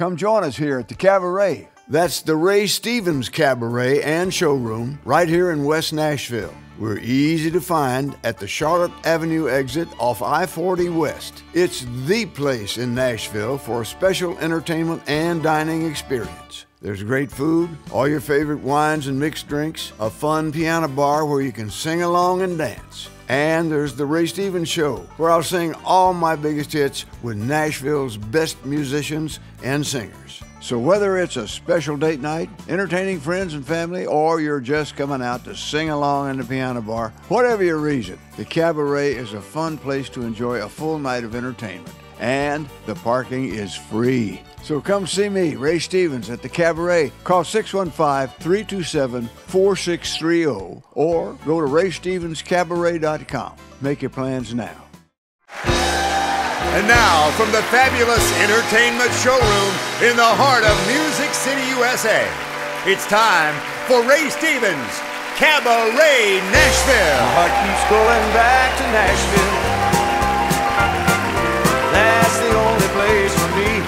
come join us here at the CabaRay. That's the Ray Stevens CabaRay and Showroom right here in West Nashville. We're easy to find at the Charlotte Avenue exit off I-40 West. It's the place in Nashville for a special entertainment and dining experience. There's great food, all your favorite wines and mixed drinks, a fun piano bar where you can sing along and dance. And there's the Ray Stevens Show, where I'll sing all my biggest hits with Nashville's best musicians and singers. So whether it's a special date night, entertaining friends and family, or you're just coming out to sing along in the piano bar, whatever your reason, the CabaRay is a fun place to enjoy a full night of entertainment. And the parking is free. So come see me, Ray Stevens, at the CabaRay. Call 615-327-4630 or go to RayStevensCabaRay.com. Make your plans now. And now, from the fabulous entertainment showroom in the heart of Music City, USA, it's time for Ray Stevens CabaRay Nashville. My heart keeps going back to Nashville. That's the only place for me.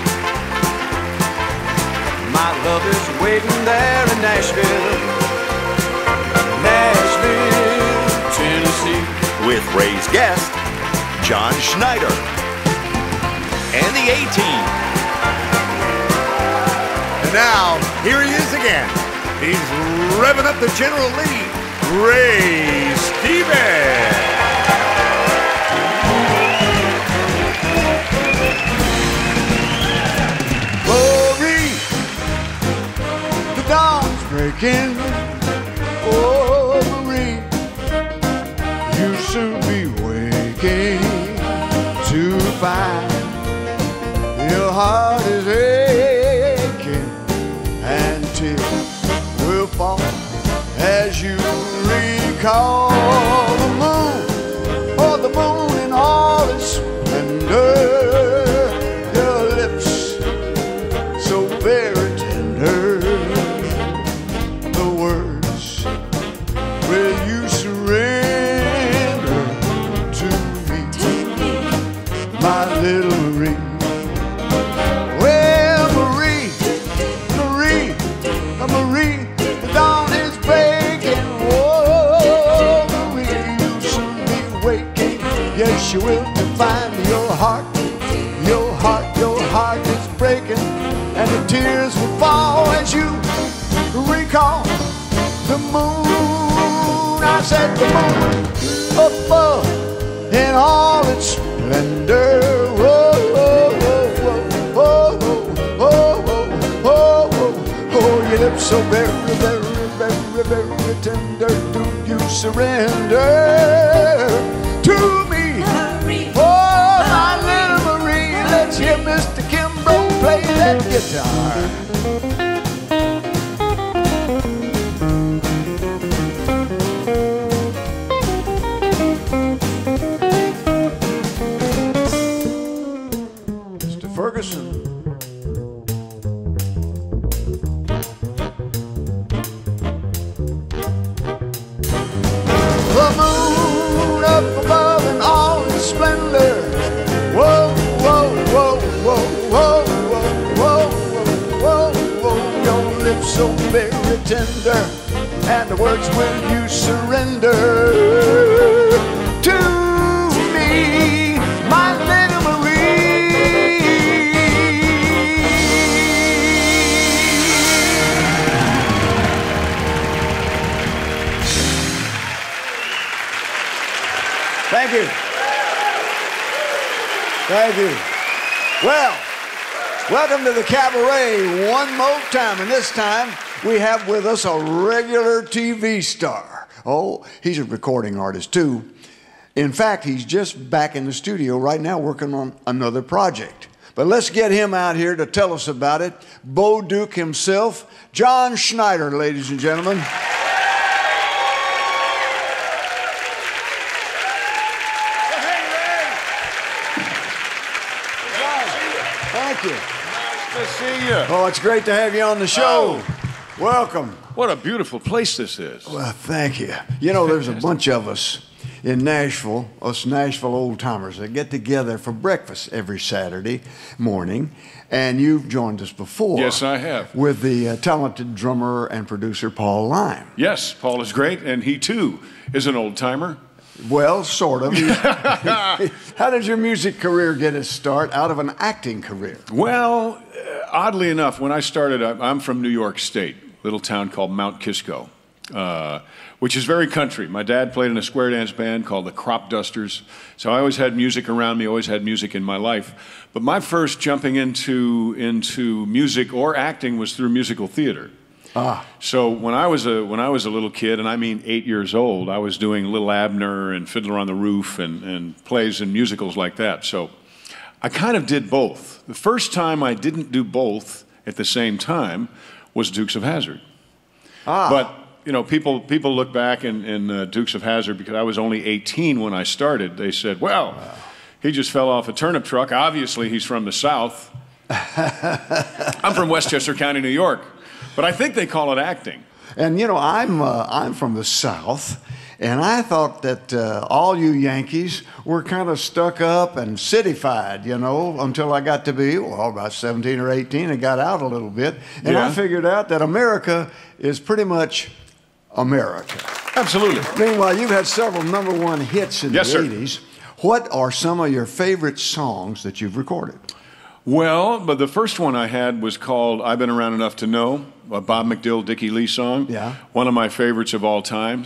My love is waiting there in Nashville. Nashville, Tennessee. With Ray's guest, John Schneider. And the A-Team. And now, here he is again. He's revving up the General Lee, Ray Stevens. Glory, the dawn's breaking. Oh, Marie, you'll soon be waking to find your heart is aching, and tears will fall as you recall the moon, oh, the moon in all its splendor. Your lips so very tender, the words, will you surrender to me, my little Marie? Well, Marie, Marie, Marie, the dawn is breaking. Oh, Marie, you'll soon be waking. Yes, you will, to find your heart, your heart, your heart is breaking. And the tears will fall as you recall the moon. I said the moon above in all its splendor. Whoa, whoa, whoa, whoa, whoa, whoa, whoa, whoa. Oh, your lips so very, very, very, very tender. Do you surrender to me? Oh, my little Marie, let's hear Mr. Kimbrough play that guitar. Mr. Ferguson. The moon up above in all its splendor. Whoa, whoa, whoa, whoa, whoa, whoa, whoa, whoa, whoa. Your lips so very tender, and the words, will you surrender to me, my little Marie? Thank you. Thank you. Well, welcome to the CabaRay one more time, and this time we have with us a regular TV star. Oh, he's a recording artist too. In fact, he's just back in the studio right now working on another project. But let's get him out here to tell us about it. Bo Duke himself, John Schneider, ladies and gentlemen. Thank you. Nice to see you. Oh, it's great to have you on the show. Oh. Welcome. What a beautiful place this is. Well, thank you. You know, there's a bunch of us in Nashville, us Nashville old-timers that get together for breakfast every Saturday morning. And you've joined us before. Yes, I have. With the talented drummer and producer Paul Lime. Yes, Paul is great, and he too is an old-timer. Well, sort of. How did your music career get its start out of an acting career? Well, oddly enough, when I started, I'm from New York State, a little town called Mount Kisco, which is very country. My dad played in a square dance band called the Crop Dusters, so I always had music around me, always had music in my life. But my first jumping into music or acting was through musical theater. So when I was a little kid, and I mean 8 years old, I was doing Little Abner and Fiddler on the Roof and plays and musicals like that. So I kind of did both. The first time I didn't do both at the same time was Dukes of Hazzard. But you know, people look back in Dukes of Hazzard, because I was only 18 when I started. They said, well, he just fell off a turnip truck. Obviously, he's from the South. I'm from Westchester County, New York. But I think they call it acting. And you know, I'm from the South, and I thought that all you Yankees were kind of stuck up and cityfied, you know, until I got to be, well, about 17 or 18 and got out a little bit. And I figured out that America is pretty much America. Absolutely. Meanwhile, you've had several #1 hits in the 80s. What are some of your favorite songs that you've recorded? Well, but the first one I had was called I've Been Around Enough to Know, a Bob McDill, Dickie Lee song. Yeah. One of my favorites of all time.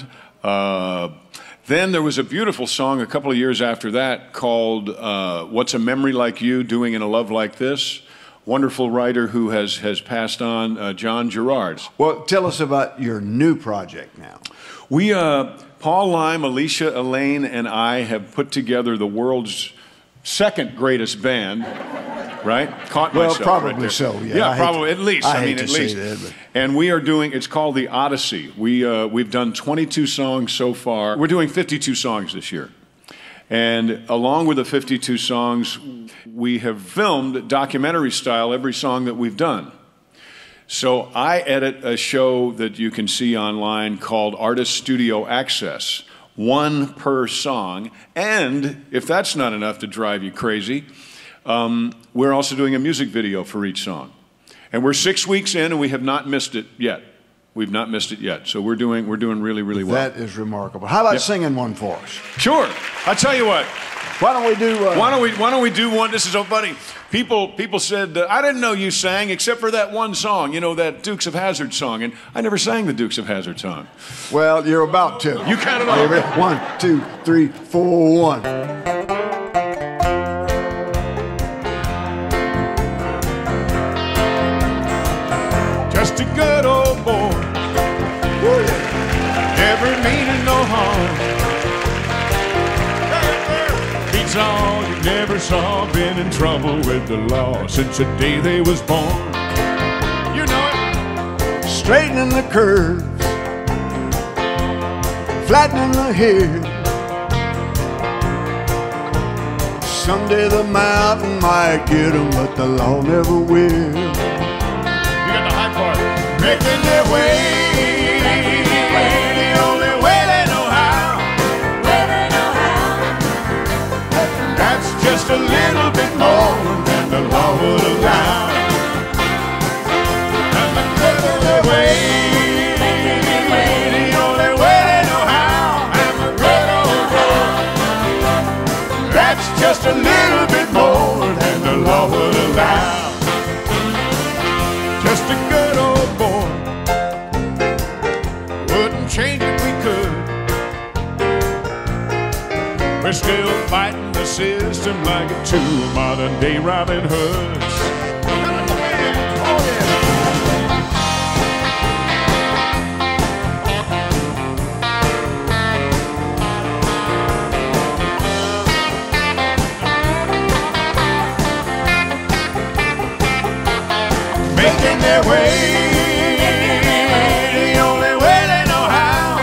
Then there was a beautiful song a couple of years after that called What's a Memory Like You, Doing in a Love Like This. Wonderful writer who has passed on, John Gerard. Well, tell us about your new project now. We, Paul Lime, Alicia, Elaine, and I have put together the world's second greatest band. Right? Caught myself. Well, probably right there. so, yeah. Yeah, probably, at least. I mean, hate at to least. say that, but. And we are doing, it's called The Odyssey. We've done 22 songs so far. We're doing 52 songs this year. And along with the 52 songs, we have filmed documentary style every song that we've done. So I edit a show that you can see online called Artist Studio Access, 1 per song. And if that's not enough to drive you crazy, we're also doing a music video for each song. And we're 6 weeks in, and we have not missed it yet. We've not missed it yet. So we're doing really, really well. That is remarkable. How about singing one for us? Sure. I'll tell you what. Why don't we do... Why don't we do one? This is so funny. People said, I didn't know you sang except for that one song, you know, that Dukes of Hazzard song. And I never sang the Dukes of Hazzard song. Well, you're about to. You count it off. 1, 2, 3, 4, 1. Just a good old boy, never meaning no harm. Beats all you never saw, been in trouble with the law since the day they was born. You know it. Straightening the curves, flattening the hill. Someday the mountain might get 'em, but the law never will. Making their way, the only way they know how. That's just a little bit more than the law would allow. And making their way, the only way they know how. And the good old boy, that's just a little bit more than the law would allow. Just a good old boy, wouldn't change it, we could. We're still fighting the system like a 2 modern day Robin Hoods. Making their way, the only way they know how.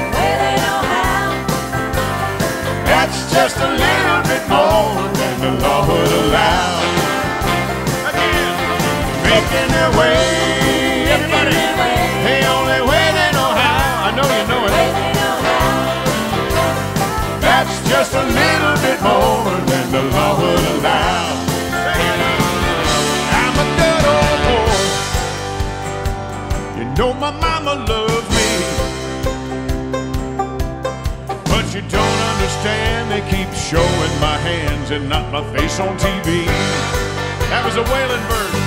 That's just a little bit more than the law would allow. Again, making their way, everybody, the only way they know how. I know you know it. just a little bit more than the law would allow. I'm a good old boy. You know my mama loves me, but you don't understand. They keep showing my hands and not my face on TV. That was a Waylon version.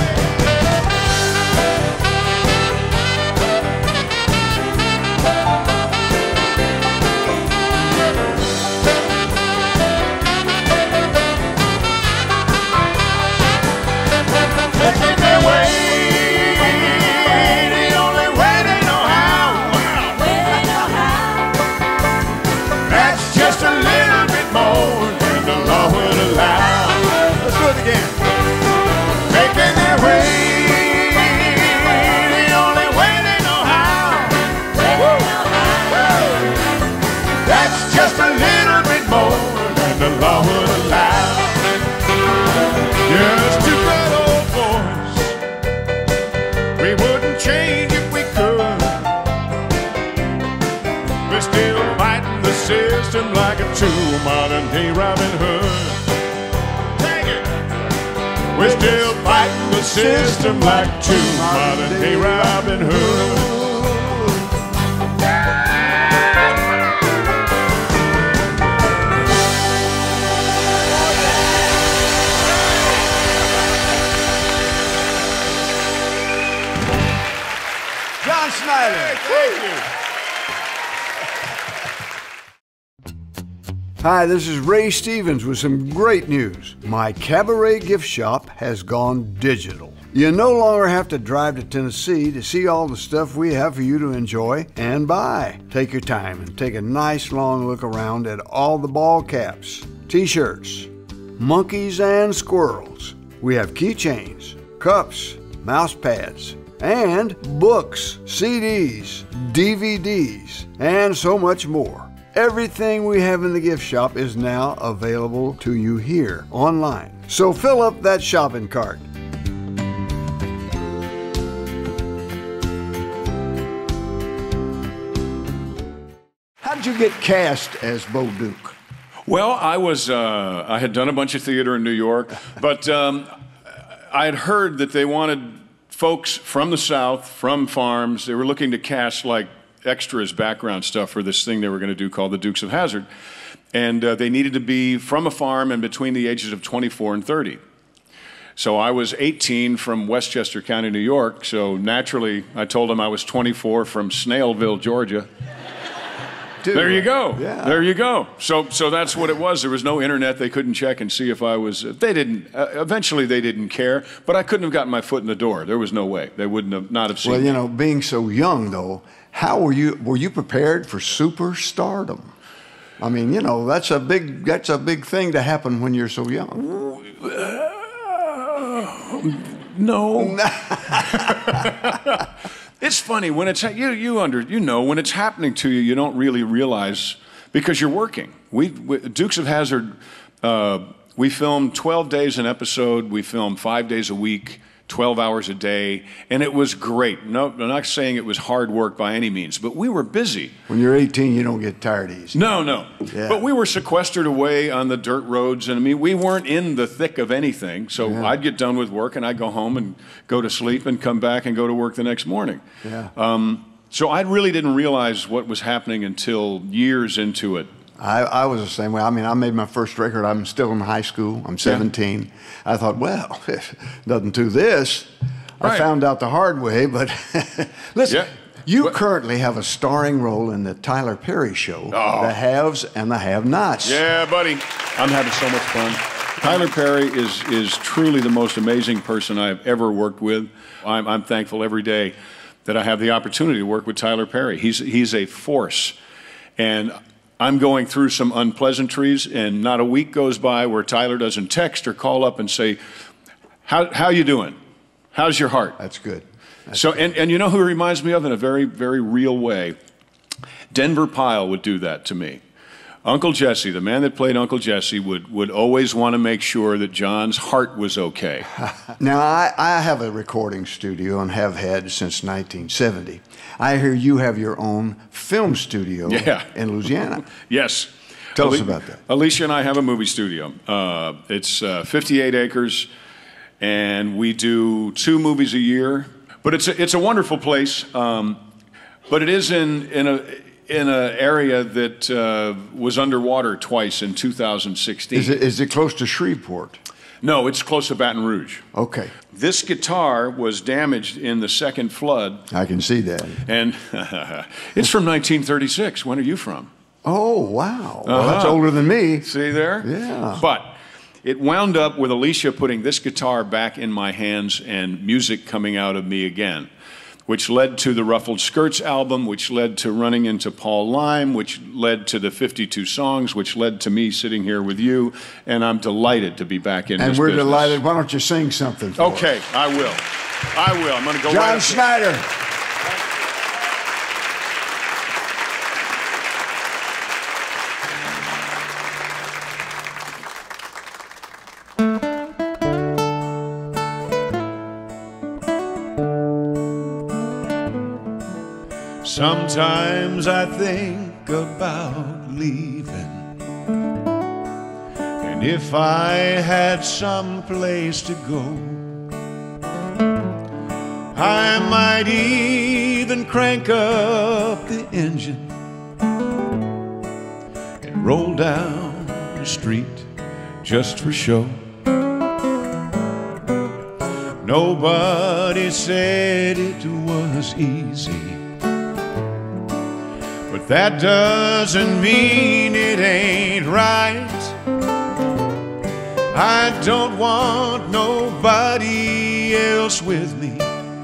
Taking their way, the only way they know how. That's just a little bit more than the law would allow. Let's do it again. Taking their way, the only way they know how. That's just a little bit more than the law would allow. Just two good old boys. We wouldn't change if we could. We're still fighting the system like a true modern-day Robin Hood. Take it. We're still fighting the system like true modern-day Robin Hood. John Schneider. Thank you. Hi, this is Ray Stevens with some great news. My CabaRay gift shop has gone digital. You no longer have to drive to Tennessee to see all the stuff we have for you to enjoy and buy. Take your time and take a nice long look around at all the ball caps, t-shirts, monkeys and squirrels. We have keychains, cups, mouse pads, and books, CDs, DVDs, and so much more. Everything we have in the gift shop is now available to you here online. So fill up that shopping cart. How did you get cast as Bo Duke? Well, I had done a bunch of theater in New York, but I had heard that they wanted folks from the South, from farms. They were looking to cast like extras, background stuff for this thing they were going to do called the Dukes of Hazzard. And they needed to be from a farm and between the ages of 24 and 30. So I was 18 from Westchester County, New York. So naturally, I told them I was 24 from Snailville, Georgia. Dude, there you go. Yeah. There you go. So that's what it was. There was no internet. They couldn't check and see if I was. They didn't. Eventually, they didn't care. But I couldn't have gotten my foot in the door. There was no way. They wouldn't have not have seen. Well, me. you know, being so young though, how were you prepared for superstardom? I mean, you know, that's a big thing to happen when you're so young. No. It's funny when it's when it's happening to you, you don't really realize because you're working. We Dukes of Hazzard, we filmed 12 days an episode. We filmed 5 days a week, 12 hours a day, and it was great. No, I'm not saying it was hard work by any means, but we were busy. When you're 18, you don't get tired easy. No. Yeah. But we were sequestered away on the dirt roads, and I mean, we weren't in the thick of anything. So Yeah. I'd get done with work, and I'd go home and go to sleep and come back and go to work the next morning. Yeah. So I really didn't realize what was happening until years into it. I was the same way. I mean, I made my first record. I'm still in high school. I'm 17. I thought, well, doesn't do this. I Right. found out the hard way, but listen, Yeah. you currently have a starring role in the Tyler Perry Show, The Haves and the Have-Nots. Yeah, buddy. I'm having so much fun. Tyler Perry is truly the most amazing person I've ever worked with. I'm thankful every day that I have the opportunity to work with Tyler Perry. He's a force. And I'm going through some unpleasantries, and not a week goes by where Tyler doesn't text or call up and say, how you doing? How's your heart? That's good. And you know who he reminds me of in a very, very real way? Denver Pyle would do that to me. Uncle Jesse, the man that played Uncle Jesse, would always want to make sure that John's heart was okay. Now, I have a recording studio and have had since 1970. I hear you have your own film studio Yeah. in Louisiana. Yes. Tell us about that. Alicia and I have a movie studio. It's 58 acres, and we do 2 movies a year. But it's a wonderful place. But it is in an area that was underwater twice in 2016. Is it close to Shreveport? No, it's close to Baton Rouge. Okay. This guitar was damaged in the second flood. I can see that. And it's from 1936. When are you from? Oh, wow. Well, that's older than me. See there? Yeah. But it wound up with Alicia putting this guitar back in my hands and music coming out of me again, which led to the Ruffled Skirts album, which led to running into Paul Lime, which led to the 52 songs, which led to me sitting here with you, and I'm delighted to be back in this business. And we're delighted. Why don't you sing something for us? Okay, I will. I'm going to go John Schneider. Sometimes I think about leaving, and if I had some place to go, I might even crank up the engine and roll down the street just for show. Nobody said it was easy, but that doesn't mean it ain't right. I don't want nobody else with me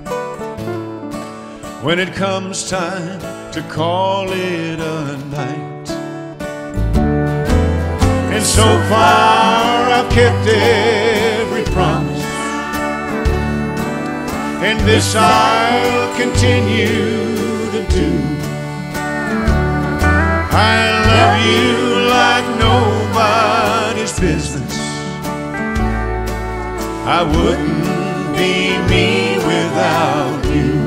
when it comes time to call it a night. And so far I've kept every promise, and this I'll continue to do. I love you like nobody's business. I wouldn't be me without you.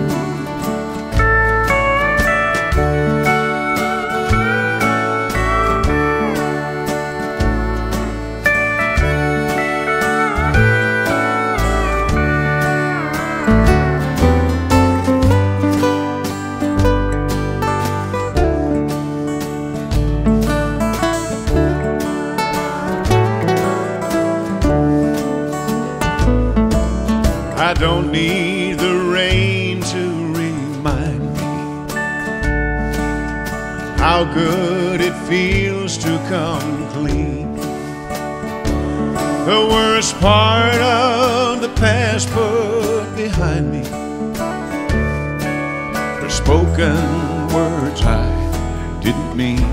I don't need the rain to remind me how good it feels to come clean. The worst part of the past put behind me, for spoken words I didn't mean.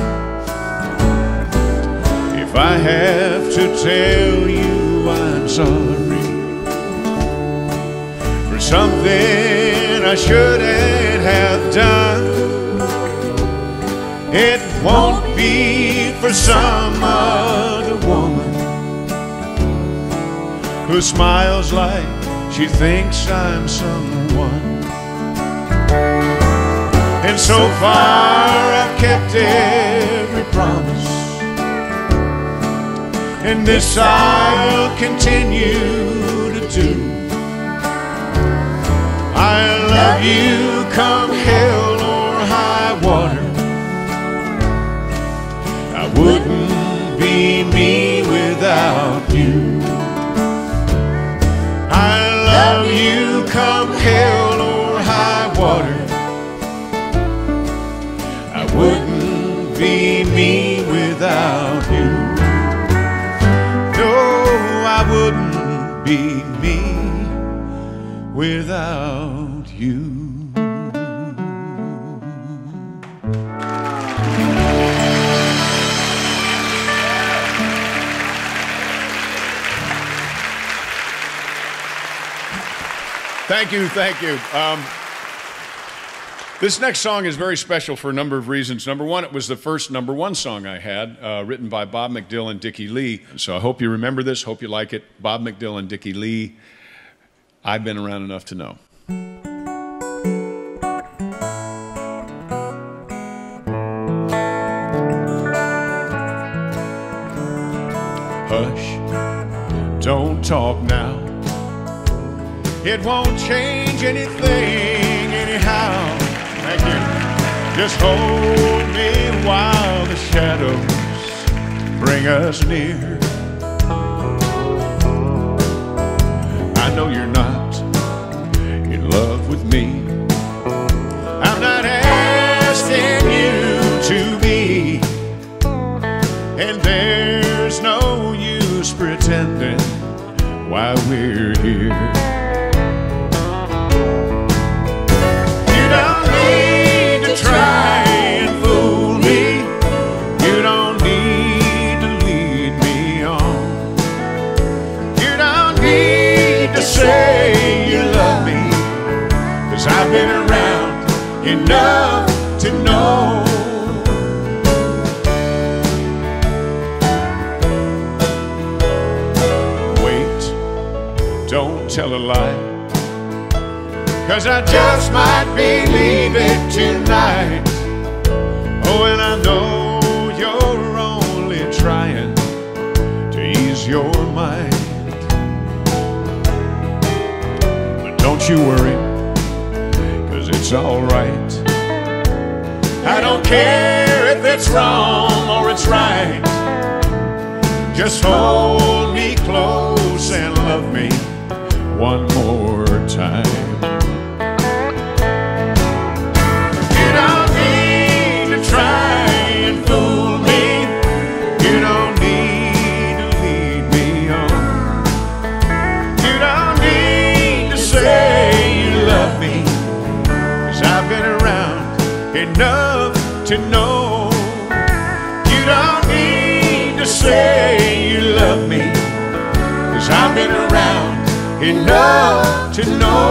If I have to tell you I'm sorry for something I shouldn't have done, it won't be for some other woman who smiles like she thinks I'm someone. And so far I've kept every promise, and this I'll continue to do. I love you come hell or high water. I wouldn't be me without you. I love you come hell or high water. I wouldn't be me without you. No, I wouldn't be me without you. Thank you, thank you. This next song is very special for a number of reasons. Number one, it was the first #1 song I had, written by Bob McDill and Dickie Lee. So I hope you remember this, hope you like it. Bob McDill and Dickie Lee. I've been around enough to know. talk now. It won't change anything anyhow. Thank you. Just hold me while the shadows bring us near. I know you're not in love with me. I'm not asking you to be, and there's no use pretending while we're here. You don't need to try and fool me. You don't need to lead me on. You don't need to say you love me, 'cause I've been around enough to know. Wait, don't tell a lie, 'cause I just might be leaving tonight. Oh, and I know you're only trying to ease your mind. But don't you worry, 'cause it's all right. I don't care if it's wrong or it's right. Just hold me close and love me one more time. You don't need to try and fool me. You don't need to lead me on. You don't need to say you love me, 'cause I've been around enough to know. You don't need to say you love me, 'cause I've been around enough to know.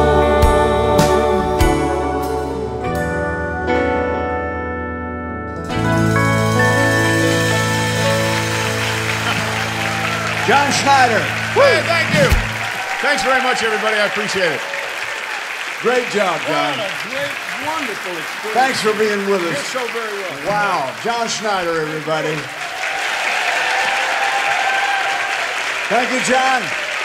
John Schneider. Hey, thank you. Thanks very much, everybody. I appreciate it. Great job, John. What a great, wonderful experience. Thanks for being with You us. did so very well. Wow, John Schneider, everybody. Thank you, John.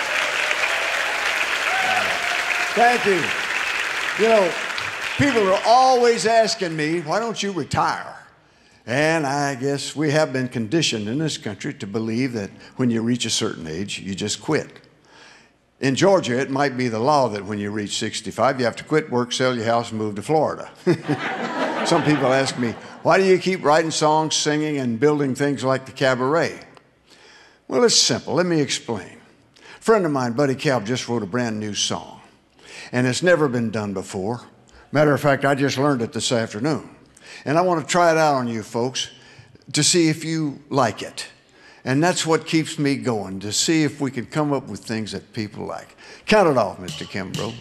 Thank you. You know, people are always asking me, why don't you retire? And I guess we have been conditioned in this country to believe that when you reach a certain age, you just quit. In Georgia, it might be the law that when you reach 65, you have to quit work, sell your house, and move to Florida. Some people ask me, why do you keep writing songs, singing, and building things like the cabaret? Well, it's simple. Let me explain. A friend of mine, Buddy Calv, just wrote a brand new song, and it's never been done before. Matter of fact, I just learned it this afternoon. And I want to try it out on you folks to see if you like it. And that's what keeps me going, to see if we can come up with things that people like. Count it off, Mr. Kimbrough.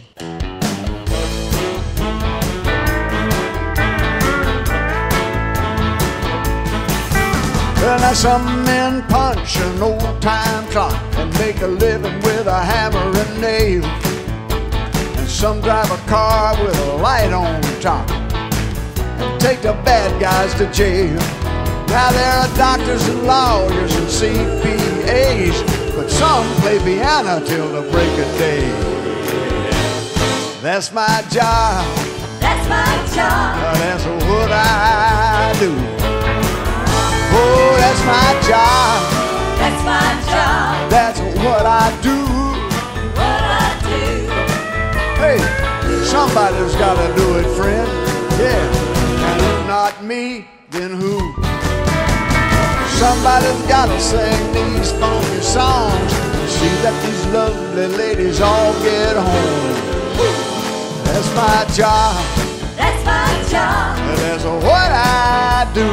Well, now some men punch an old-time clock and make a living with a hammer and nail. And some drive a car with a light on top and take the bad guys to jail. Now there are doctors and lawyers and CPAs, but some play piano till the break of day. That's my job. That's my job. That's what I do. Oh, that's my job. That's my job. That's what I do. What I do. Hey, somebody's got to do it, friend. Yeah, and if not me, then who? Somebody's got to sing these funky songs and see that these lovely ladies all get home. That's my job. That's my job. That's what I do.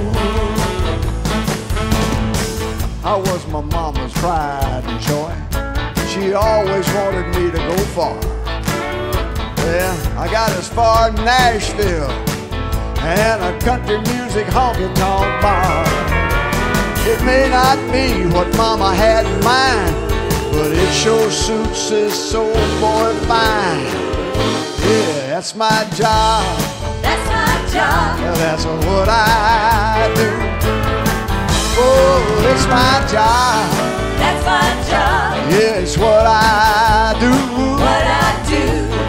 I was my mama's pride and joy. She always wanted me to go far. Well, I got as far as Nashville and a country music honky-tonk bar. It may not be what Mama had in mind, but it sure suits this soul boy fine. Yeah, that's my job. That's my job. That's what I do. Oh, it's my job. That's my job. Yeah, it's what I do. What I do.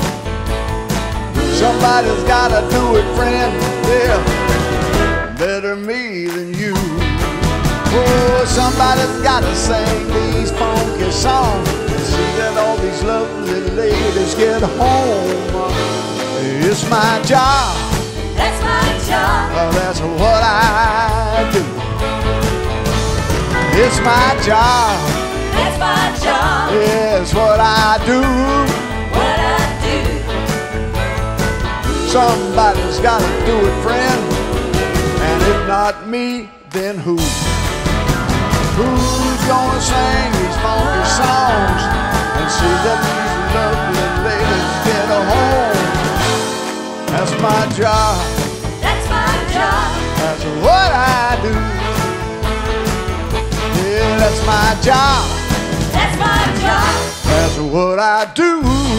Somebody's gotta do it, friend. Yeah, better me than you. Oh, somebody's gotta sing these funky songs. See that all these lovely ladies get home. It's my job. That's my job. That's what I do. It's my job. That's my job. Yeah, it's what I do. What I do. Somebody's gotta do it, friend. And if not me, then who? Who's gonna sing these funky songs and see that these lovely ladies get home? That's my job. That's my job. That's what I do. Yeah, that's my job. That's my job. That's what I do.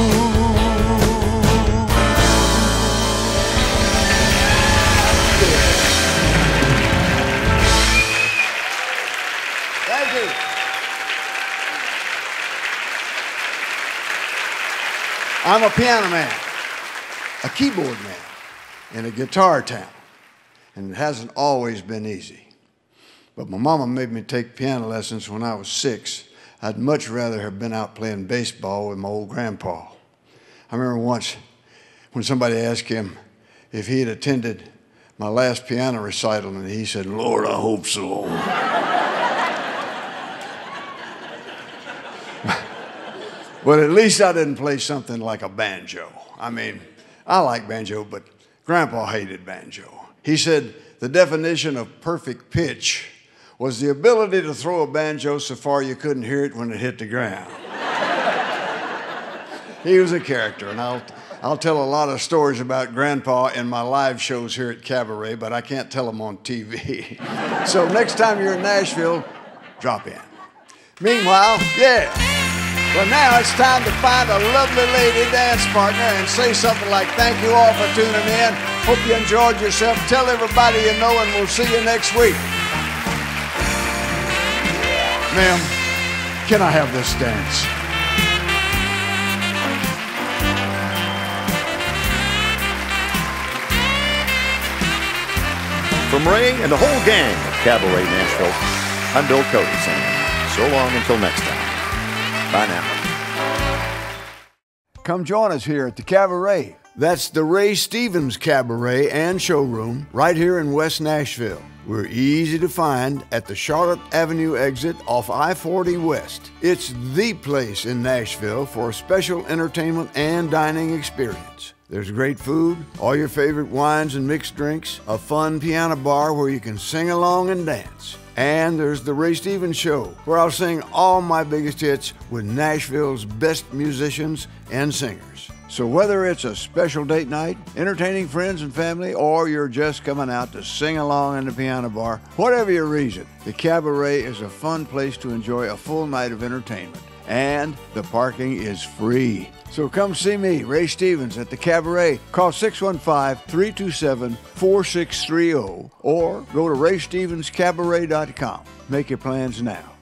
Thank you. I'm a piano man, a keyboard man, in a guitar town, and it hasn't always been easy. But my mama made me take piano lessons when I was 6. I'd much rather have been out playing baseball with my old grandpa. I remember once when somebody asked him if he had attended my last piano recital, and he said, "Lord, I hope so." But at least I didn't play something like a banjo. I mean, I like banjo, but Grandpa hated banjo. He said the definition of perfect pitch was the ability to throw a banjo so far you couldn't hear it when it hit the ground. He was a character, and I'll tell a lot of stories about Grandpa in my live shows here at CabaRay, but I can't tell them on TV. So next time you're in Nashville, drop in. Meanwhile, yeah. Well, now it's time to find a lovely lady dance partner and say something like, "Thank you all for tuning in. Hope you enjoyed yourself. Tell everybody you know, and we'll see you next week." Ma'am, can I have this dance? From Ray and the whole gang of CabaRay Nashville, I'm Bill Cody saying so long until next time. Bye now. Come join us here at the CabaRay. That's the Ray Stevens CabaRay and Showroom right here in West Nashville. We're easy to find at the Charlotte Avenue exit off I-40 West. It's the place in Nashville for a special entertainment and dining experience. There's great food, all your favorite wines and mixed drinks, a fun piano bar where you can sing along and dance. And there's the Ray Stevens Show, where I'll sing all my biggest hits with Nashville's best musicians and singers. So whether it's a special date night, entertaining friends and family, or you're just coming out to sing along in the piano bar, whatever your reason, the CabaRay is a fun place to enjoy a full night of entertainment. And the parking is free. So come see me, Ray Stevens, at the CabaRay. Call 615-327-4630 or go to RayStevensCabaRay.com. Make your plans now.